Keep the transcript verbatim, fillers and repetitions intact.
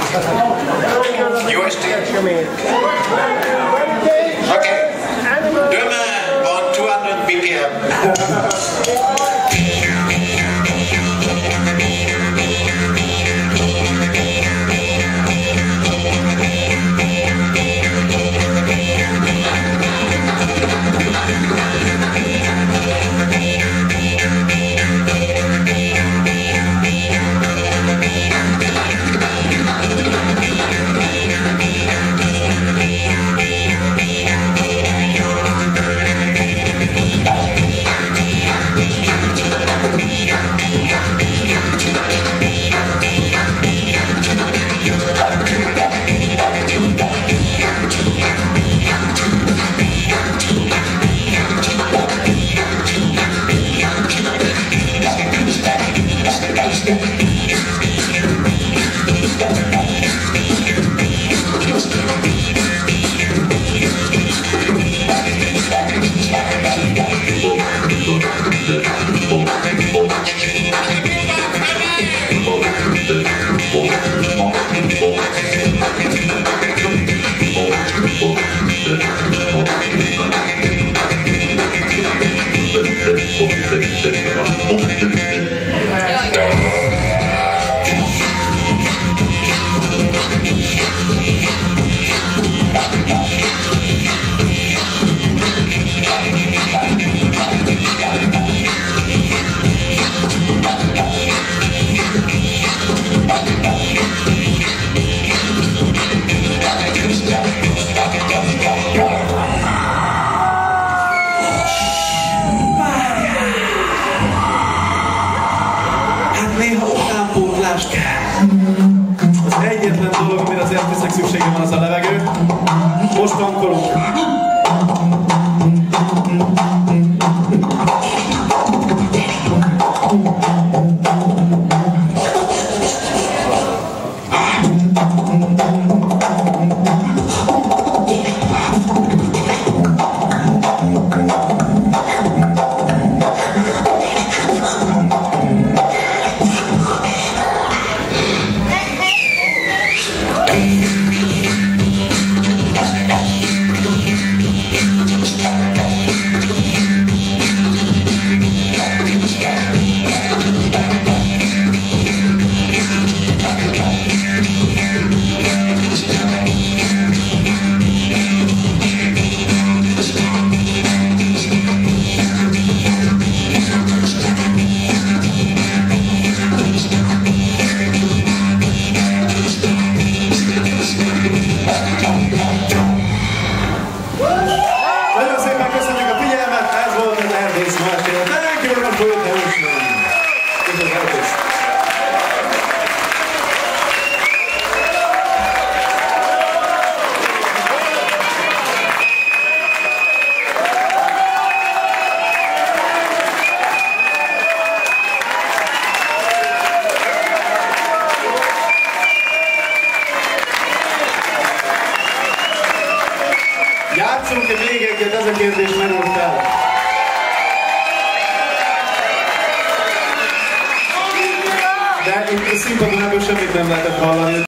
Jó estét! Oké. Demain on two hundred B P M. Az egyetlen dolog, amire az értésnek szüksége van, az a levegő. Most tankolunk. Nagyon szépen köszönjük a figyelmet, ez volt az Erdész Martin. Thank you very much for your attention. This is Erdész. Játszunk-e még egyet, ez a kérdés merült fel. De itt a színpadon ebből semmit nem lehetett hallani.